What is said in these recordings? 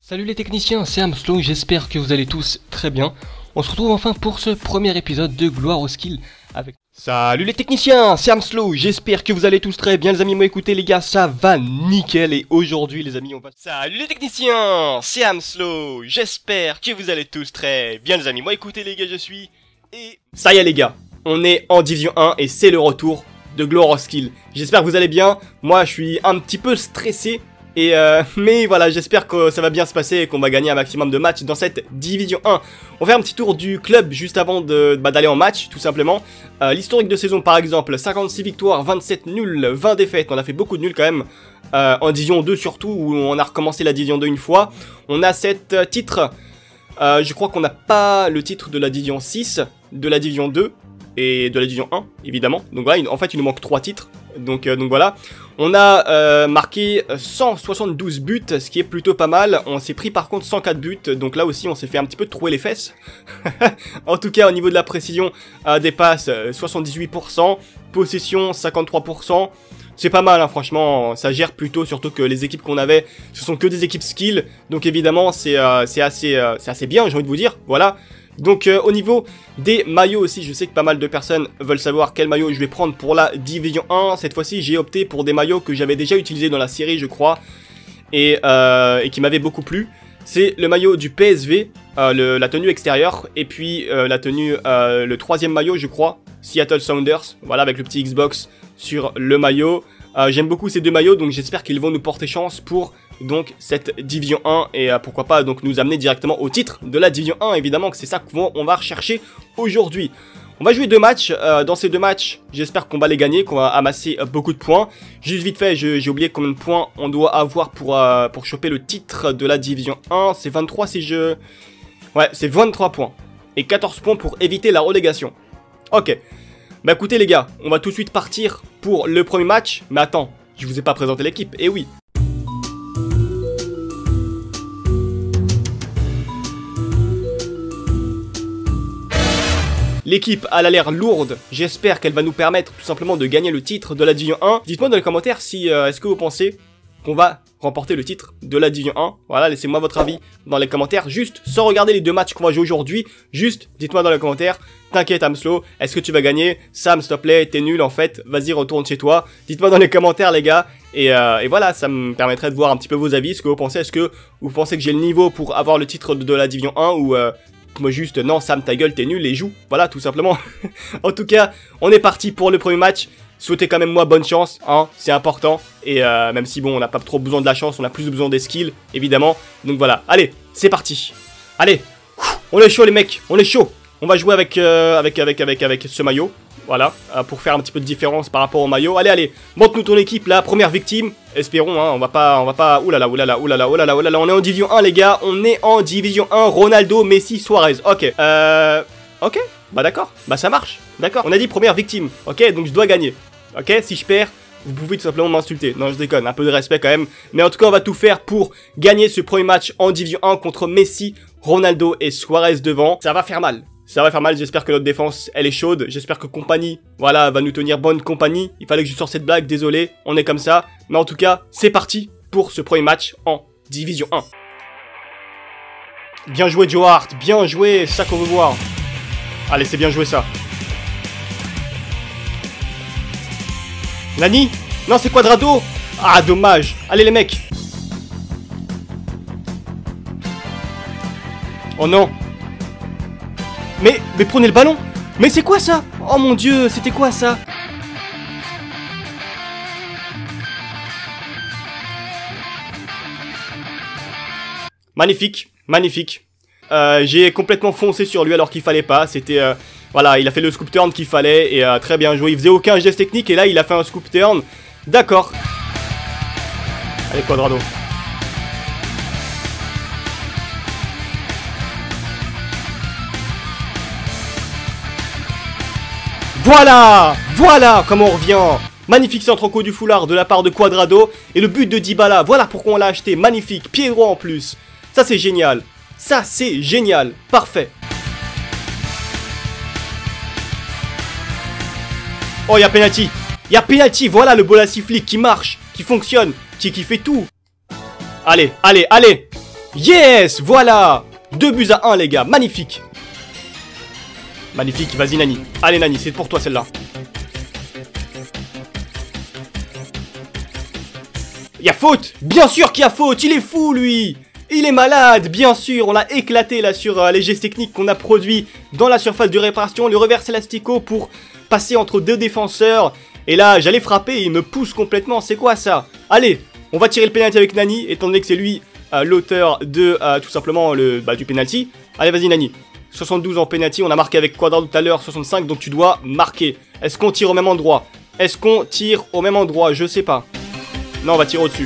Salut les techniciens, c'est Amslow, j'espère que vous allez tous très bien. On se retrouve enfin pour ce premier épisode de Gloire aux Skills avec... Salut les techniciens, c'est Amslow, j'espère que vous allez tous très bien les amis. Moi écoutez les gars, ça va nickel et aujourd'hui les amis on va... Salut les techniciens, c'est Amslow, j'espère que vous allez tous très bien les amis. Moi écoutez les gars, je suis... Et... Ça y est les gars, on est en Division 1 et c'est le retour de Gloire aux Skills. J'espère que vous allez bien, moi je suis un petit peu stressé. Mais voilà, j'espère que ça va bien se passer et qu'on va gagner un maximum de matchs dans cette Division 1. On fait un petit tour du club juste avant d'aller en match, tout simplement. L'historique de saison par exemple, 56 victoires, 27 nuls, 20 défaites. On a fait beaucoup de nuls quand même, en Division 2 surtout, où on a recommencé la Division 2 une fois. On a 7 titres, je crois qu'on n'a pas le titre de la Division 6, de la Division 2 et de la Division 1, évidemment. Donc voilà, en fait il nous manque 3 titres. Donc voilà, on a marqué 172 buts, ce qui est plutôt pas mal. On s'est pris par contre 104 buts, donc là aussi on s'est fait un petit peu trouer les fesses. En tout cas au niveau de la précision des passes, 78%, possession 53%. C'est pas mal hein, franchement, ça gère plutôt, surtout que les équipes qu'on avait, ce sont que des équipes skill. Donc évidemment c'est assez bien, j'ai envie de vous dire, voilà. Donc au niveau des maillots aussi, je sais que pas mal de personnes veulent savoir quel maillot je vais prendre pour la Division 1. Cette fois-ci, j'ai opté pour des maillots que j'avais déjà utilisés dans la série, je crois, et qui m'avaient beaucoup plu. C'est le maillot du PSV, la tenue extérieure, et puis la tenue, le troisième maillot, je crois, Seattle Sounders, voilà, avec le petit Xbox sur le maillot. J'aime beaucoup ces deux maillots, donc j'espère qu'ils vont nous porter chance pour donc cette Division 1 et pourquoi pas donc nous amener directement au titre de la Division 1, évidemment que c'est ça qu'on va rechercher aujourd'hui. On va jouer 2 matchs, dans ces 2 matchs j'espère qu'on va les gagner, qu'on va amasser beaucoup de points. Juste vite fait, j'ai oublié combien de points on doit avoir pour choper le titre de la Division 1, c'est 23 si je... Ouais, c'est 23 points et 14 points pour éviter la relégation. Ok, bah écoutez les gars, on va tout de suite partir pour le premier match, mais attends, je vous ai pas présenté l'équipe, et oui. L'équipe a l'air lourde, j'espère qu'elle va nous permettre tout simplement de gagner le titre de la Division 1. Dites-moi dans les commentaires si est-ce que vous pensez qu'on va remporter le titre de la Division 1. Voilà, laissez-moi votre avis dans les commentaires, juste sans regarder les 2 matchs qu'on va jouer aujourd'hui. Juste, dites-moi dans les commentaires, t'inquiète Amslow, est-ce que tu vas gagner? Sam, s'il te plaît, t'es nul en fait, vas-y retourne chez toi. Dites-moi dans les commentaires les gars, et voilà, ça me permettrait de voir un petit peu vos avis, ce que vous pensez. Est-ce que vous pensez que j'ai le niveau pour avoir le titre de la Division 1 ou... moi juste, non Sam ta gueule t'es nul et joue, voilà tout simplement. En tout cas, on est parti pour le premier match. Souhaitez quand même moi bonne chance, hein, c'est important. Et même si bon on n'a pas trop besoin de la chance, on a plus besoin des skills, évidemment. Donc voilà, allez, c'est parti. Allez, on est chaud les mecs, on est chaud. On va jouer avec ce maillot, voilà, pour faire un petit peu de différence par rapport au maillot. Allez, allez, montre-nous ton équipe là, première victime. Espérons, hein, on va pas, oulala, oulala, oulala, oulala, oulala, on est en Division 1 les gars, on est en Division 1, Ronaldo, Messi, Suarez, ok, ok, bah d'accord, bah ça marche, d'accord, on a dit première victime, ok, donc je dois gagner, ok, si je perds, vous pouvez tout simplement m'insulter, non je déconne, un peu de respect quand même, mais en tout cas on va tout faire pour gagner ce premier match en Division 1 contre Messi, Ronaldo et Suarez devant, ça va faire mal. Ça va faire mal, j'espère que notre défense, elle est chaude. J'espère que compagnie, voilà, va nous tenir bonne compagnie. Il fallait que je sorte cette blague, désolé, on est comme ça. Mais en tout cas, c'est parti pour ce premier match en Division 1. Bien joué Joe Hart, bien joué, c'est ça qu'on veut voir. Allez, c'est bien joué ça. Nani? Non, c'est Cuadrado. Ah, dommage. Allez les mecs. Oh non. Mais prenez le ballon. Mais c'est quoi ça? Oh mon dieu, c'était quoi ça? Magnifique, magnifique. J'ai complètement foncé sur lui alors qu'il fallait pas. C'était, voilà, il a fait le scoop turn qu'il fallait et très bien joué. Il faisait aucun geste technique et là il a fait un scoop turn. D'accord. Allez Cuadrado. Voilà, voilà comment on revient. Magnifique centre en coup du foulard de la part de Cuadrado. Et le but de Dybala, voilà pourquoi on l'a acheté. Magnifique, pied droit en plus. Ça c'est génial. Ça c'est génial. Parfait. Oh, il y a penalty. Il y a penalty, voilà le bola sifflé qui marche, qui fonctionne, qui fait tout. Allez, allez, allez. Yes, voilà. 2 buts à 1 les gars, magnifique. Magnifique, vas-y Nani. Allez Nani, c'est pour toi celle-là. Il y a faute. Bien sûr qu'il y a faute, il est fou lui. Il est malade, bien sûr. On l'a éclaté là sur les gestes techniques qu'on a produits dans la surface de réparation. Le reverse élastico pour passer entre deux défenseurs. Et là, j'allais frapper et il me pousse complètement. C'est quoi ça? Allez, on va tirer le penalty avec Nani, étant donné que c'est lui l'auteur de tout simplement du penalty. Allez, vas-y Nani. 72 en penalty, on a marqué avec Cuadrado tout à l'heure, 65, donc tu dois marquer. Est-ce qu'on tire au même endroit? Est-ce qu'on tire au même endroit? Je sais pas. Non, on va tirer au-dessus.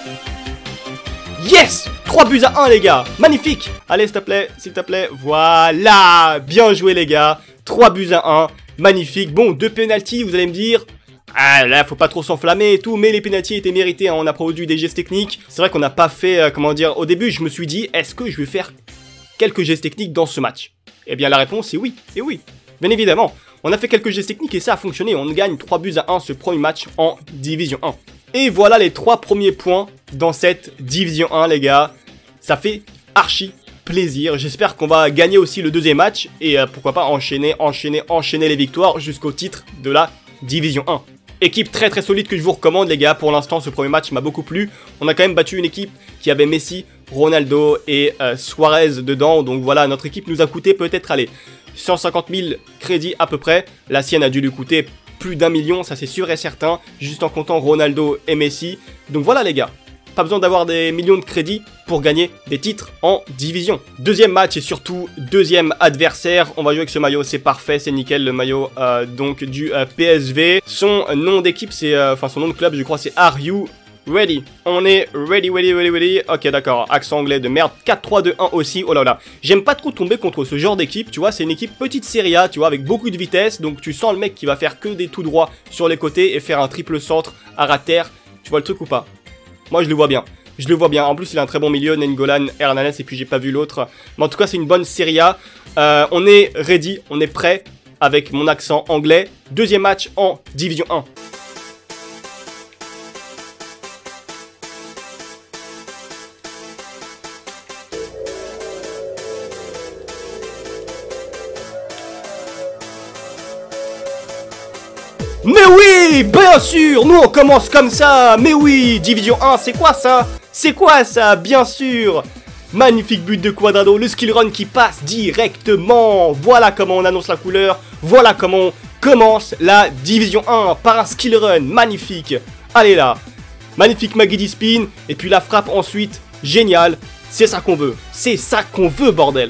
Yes! 3 buts à 1 les gars, magnifique. Allez s'il te plaît, voilà. Bien joué les gars, 3 buts à 1, magnifique. Bon, 2 penalties, vous allez me dire... Ah là, faut pas trop s'enflammer et tout, mais les penalties étaient mérités, hein. On a produit des gestes techniques. C'est vrai qu'on n'a pas fait, comment dire, au début je me suis dit, est-ce que je vais faire quelques gestes techniques dans ce match? Eh bien la réponse est oui, et oui, bien évidemment. On a fait quelques gestes techniques et ça a fonctionné, on gagne 3 buts à 1 ce premier match en Division 1. Et voilà les 3 premiers points dans cette Division 1 les gars. Ça fait archi plaisir, j'espère qu'on va gagner aussi le deuxième match et pourquoi pas enchaîner les victoires jusqu'au titre de la Division 1. Équipe très très solide que je vous recommande les gars, pour l'instant ce premier match m'a beaucoup plu. On a quand même battu une équipe qui avait Messi, Ronaldo et Suarez dedans. Donc voilà, notre équipe nous a coûté peut-être, allez, 150 000 crédits à peu près. La sienne a dû lui coûter plus d'1 million, ça c'est sûr et certain, juste en comptant Ronaldo et Messi. Donc voilà les gars, pas besoin d'avoir des millions de crédits pour gagner des titres en division. Deuxième match et surtout deuxième adversaire. On va jouer avec ce maillot, c'est parfait, c'est nickel, le maillot donc du PSV. Son nom d'équipe, c'est, enfin son nom de club, je crois, c'est Are You Ready? On est ready. Ok, d'accord, accent anglais de merde. 4-3-2-1 aussi, oh là là. J'aime pas trop tomber contre ce genre d'équipe, tu vois, c'est une équipe petite Serie A, tu vois, avec beaucoup de vitesse. Donc tu sens le mec qui va faire que des tout droits sur les côtés et faire un triple centre à ras terre. Tu vois le truc ou pas? Moi je le vois bien. Je le vois bien. En plus, il a un très bon milieu, Nainggolan, Hernanes, et puis j'ai pas vu l'autre. Mais en tout cas, c'est une bonne Serie A. On est ready, on est prêt avec mon accent anglais. Deuxième match en Division 1. Mais oui, bien sûr, nous on commence comme ça. Mais oui, Division 1, c'est quoi ça? C'est quoi ça? Bien sûr. Magnifique but de Cuadrado, le skill run qui passe directement. Voilà comment on annonce la couleur. Voilà comment on commence la Division 1 par un skill run. Magnifique. Allez là. Magnifique Maguidi spin. Et puis la frappe ensuite. Génial. C'est ça qu'on veut. C'est ça qu'on veut, bordel.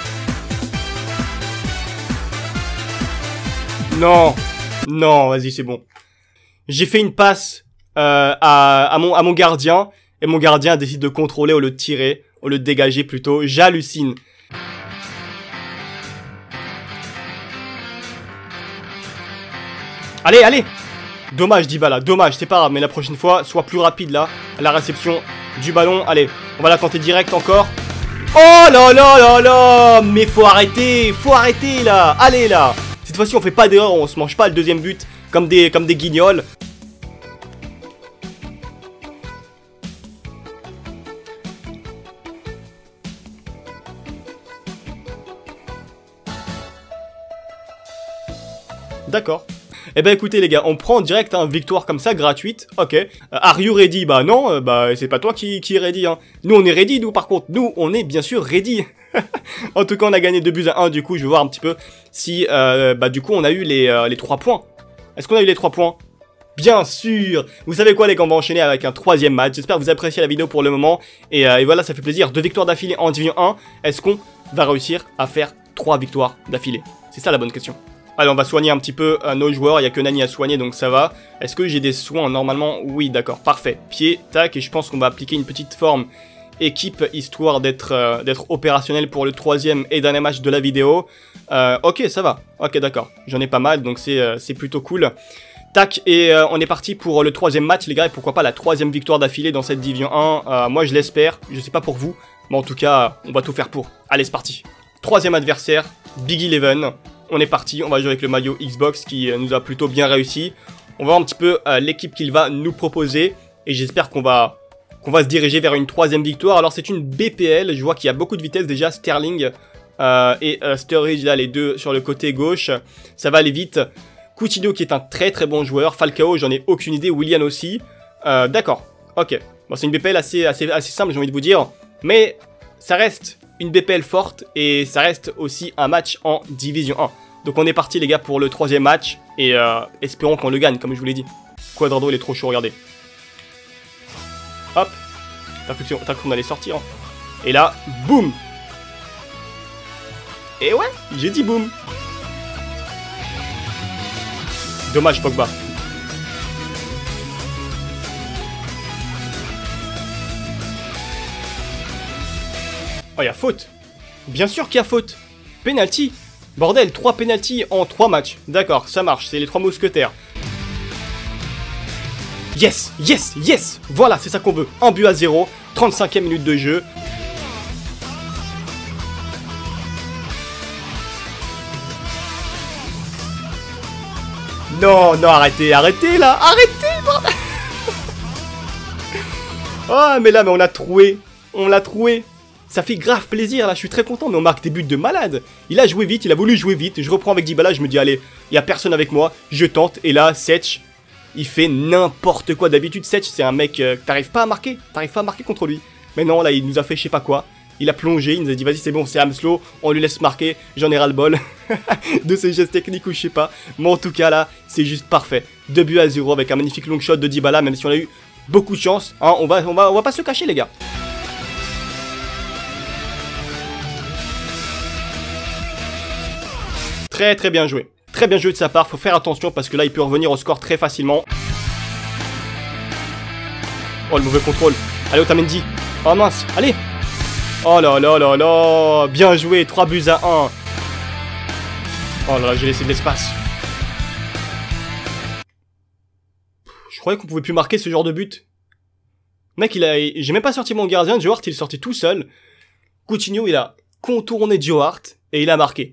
Non. Non, vas-y, c'est bon. J'ai fait une passe à mon gardien. Et mon gardien décide de contrôler au lieu de tirer. Au lieu de dégager plutôt. J'hallucine. Allez, allez. Dommage Dybala, dommage, c'est pas grave. Mais la prochaine fois, sois plus rapide là. À la réception du ballon. Allez, on va la tenter direct encore. Oh là là là là. Mais faut arrêter là. Allez là. Cette fois-ci, on fait pas d'erreur, on se mange pas le deuxième but comme des guignols. D'accord. Eh ben écoutez les gars, on prend direct une victoire comme ça, gratuite. Ok. Are you ready? Bah non, c'est pas toi qui est ready. Hein. Nous on est ready, nous par contre. Nous on est bien sûr ready. En tout cas on a gagné 2 buts à 1. Du coup je vais voir un petit peu si du coup on a eu les 3 points. Est-ce qu'on a eu les 3 points? Bien sûr. Vous savez quoi les gars, on va enchaîner avec un troisième match. J'espère que vous appréciez la vidéo pour le moment. Et voilà, ça fait plaisir. 2 victoires d'affilée en Division 1. Est-ce qu'on va réussir à faire 3 victoires d'affilée? C'est ça la bonne question. Allez, on va soigner un petit peu nos joueurs. Il n'y a que Nani à soigner, donc ça va. Est-ce que j'ai des soins normalement? Oui, d'accord, parfait. Pied, tac, et je pense qu'on va appliquer une petite forme équipe, histoire d'être opérationnel pour le troisième et dernier match de la vidéo. Ok, ça va. Ok, d'accord. J'en ai pas mal, donc c'est plutôt cool. Tac, et on est parti pour le troisième match, les gars, et pourquoi pas la troisième victoire d'affilée dans cette Division 1. Moi, je l'espère. Je sais pas pour vous, mais en tout cas, on va tout faire pour. Allez, c'est parti. Troisième adversaire, Big Eleven. On est parti, on va jouer avec le maillot Xbox qui nous a plutôt bien réussi. On va voir un petit peu l'équipe qu'il va nous proposer. Et j'espère qu'on va qu'on va se diriger vers une 3e victoire. Alors c'est une BPL, je vois qu'il y a beaucoup de vitesse déjà, Sterling et Sturridge, là les deux sur le côté gauche, ça va aller vite. Coutinho qui est un très très bon joueur, Falcao j'en ai aucune idée, Willian aussi. D'accord, ok. Bon c'est une BPL assez simple j'ai envie de vous dire, mais ça reste une BPL forte et ça reste aussi un match en Division 1. Donc on est parti les gars pour le 3e match et espérons qu'on le gagne comme je vous l'ai dit. Cuadrado il est trop chaud, regardez. Hop, t'as cru qu'on allait sortir. Et là, boum. Et ouais, j'ai dit boum. Dommage Pogba. Oh, il y a faute. Bien sûr qu'il y a faute. Penalty. Bordel, 3 penalties en 3 matchs. D'accord, ça marche, c'est les 3 mousquetaires. Yes, yes, yes. Voilà, c'est ça qu'on veut. 1 but à 0, 35e minute de jeu. Non, non, arrêtez, arrêtez là. Arrêtez, bordel. Oh, mais là, mais on l'a troué. On l'a troué. Ça fait grave plaisir, là, je suis très content, mais on marque des buts de malade. Il a joué vite, il a voulu jouer vite. Je reprends avec Dybala, je me dis, allez, il n'y a personne avec moi. Je tente, et là, Setch, il fait n'importe quoi. D'habitude, Setch, c'est un mec que t'arrives pas à marquer. T'arrives pas à marquer contre lui. Mais non, là, il nous a fait je sais pas quoi. Il a plongé, il nous a dit, vas-y, c'est bon, c'est Amslo, on lui laisse marquer. J'en ai ras-le-bol de ses gestes techniques ou je sais pas. Mais en tout cas, là, c'est juste parfait. 2 buts à 0 avec un magnifique long shot de Dybala, même si on a eu beaucoup de chance. Hein, on va pas se le cacher, les gars. Très très bien joué. Très bien joué de sa part, faut faire attention parce que là il peut revenir au score très facilement. Oh le mauvais contrôle. Allez Otamendi. Oh mince, allez. Oh là là là là. Bien joué, 3 buts à 1. Oh là là, j'ai laissé de l'espace. Je croyais qu'on pouvait plus marquer ce genre de but. Mec, j'ai même pas sorti mon gardien, Joe Hart il est sorti tout seul. Coutinho il a contourné Joe Hart et il a marqué.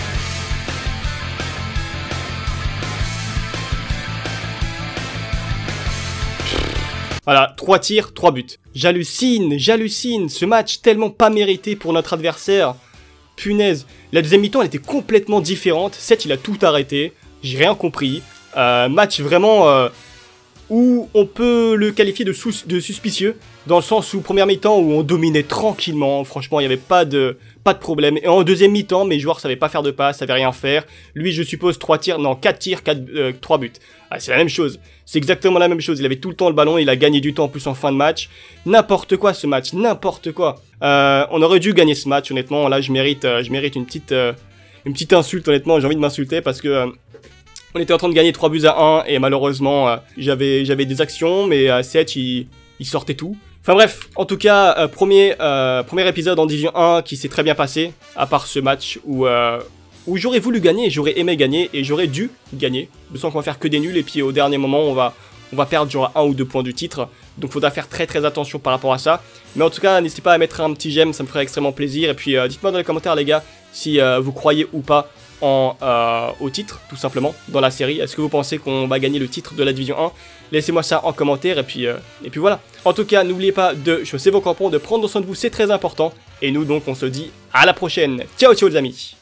Voilà, 3 tirs, 3 buts. J'hallucine, ce match tellement pas mérité pour notre adversaire. Punaise. La deuxième mi-temps, elle était complètement différente. Seth, il a tout arrêté. J'ai rien compris. Match vraiment où on peut le qualifier de suspicieux. Dans le sens où, première mi-temps, où on dominait tranquillement. Franchement, il n'y avait pas de problème. Et en deuxième mi-temps, mes joueurs savaient pas faire de passe, savaient rien faire. Lui, je suppose, 3 tirs, non, 4 tirs, 3 buts. Ah, c'est la même chose. C'est exactement la même chose. Il avait tout le temps le ballon, il a gagné du temps en plus en fin de match. N'importe quoi ce match, n'importe quoi. On aurait dû gagner ce match, honnêtement. Là, je mérite une petite insulte, honnêtement. J'ai envie de m'insulter parce que on était en train de gagner 3 buts à 1 et malheureusement, j'avais des actions, mais Seth, il sortait tout. Enfin bref, en tout cas, premier épisode en Division 1 qui s'est très bien passé, à part ce match où j'aurais voulu gagner, j'aurais aimé gagner et j'aurais dû gagner. Je sens qu'on va faire que des nuls et puis au dernier moment, on va perdre genre 1 ou 2 points du titre. Donc faudra faire très très attention par rapport à ça. Mais en tout cas, n'hésitez pas à mettre un petit j'aime, ça me ferait extrêmement plaisir. Et puis dites-moi dans les commentaires les gars, si vous croyez ou pas au titre, tout simplement, dans la série. Est-ce que vous pensez qu'on va gagner le titre de la Division 1? Laissez-moi ça en commentaire et puis voilà. En tout cas, n'oubliez pas de chausser vos crampons, de prendre soin de vous, c'est très important. Et nous donc, on se dit à la prochaine. Ciao ciao les amis.